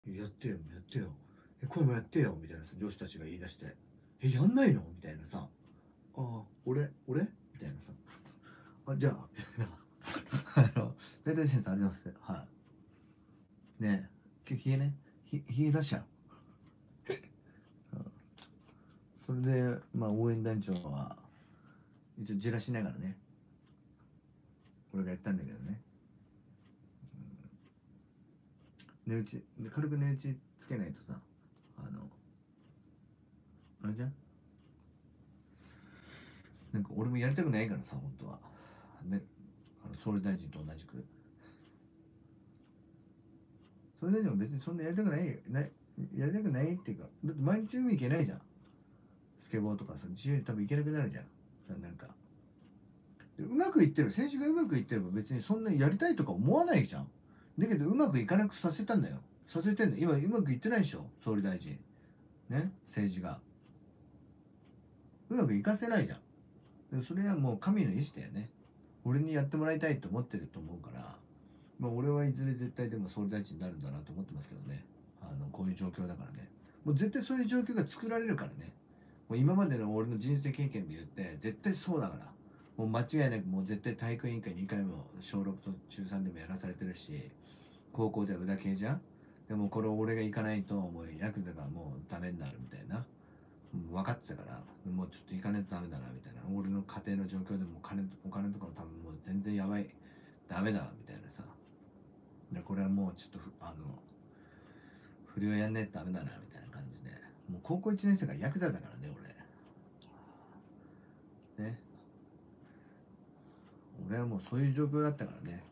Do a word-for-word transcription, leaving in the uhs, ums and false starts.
やってよ、やってよ。え、これもやってよ、みたいなさ、上司たちが言い出して。え、やんないのみたいなさ。ああ、俺俺みたいなさ。あ、じゃあ、あの、大体先生ありがとうございます。はい。ねえ、今日冷えね。ひ、冷え出しちゃう。うん、それで、まあ、応援団長は、一応じらしながらね、俺がやったんだけどね。値打ち、軽く値打ちつけないとさ、あの、あれじゃん、なんか俺もやりたくないからさ、本当は。ね、あの総理大臣と同じく。総理大臣も別にそんなやりたくない、ない、やりたくないっていうか、だって毎日海行けないじゃん。スケボーとかさ、自由に多分行けなくなるじゃん。なんか。でうまくいってる、政治がうまくいってれば別にそんなにやりたいとか思わないじゃん。だけどうまくいかなくさせたんだよ。させてんの。今うまくいってないでしょ、総理大臣。ね、政治が。うまくいかせないじゃん。でそれはもう神の意志だよね。俺にやってもらいたいと思ってると思うから、まあ、俺はいずれ絶対でも総理大臣になるんだなと思ってますけどね。あのこういう状況だからね。もう絶対そういう状況が作られるからね。もう今までの俺の人生経験で言って絶対そうだから。もう間違いなくもう絶対体育委員会にかいも小ろくと中さんでもやらされてるし、高校では裏系じゃん。でもこれ俺が行かないともうヤクザがもうダメになるみたいな。分かってたから、もうちょっと行かないとダメだなみたいな。俺の家庭の状況でもお金お金とかも多分もう全然やばい、ダメだみたいなさ。でこれはもうちょっとあの不良やんねえとダメだなみたいな感じで、もう高校いちねん生からヤクザだからね俺ね。俺はもうそういう状況だったからね。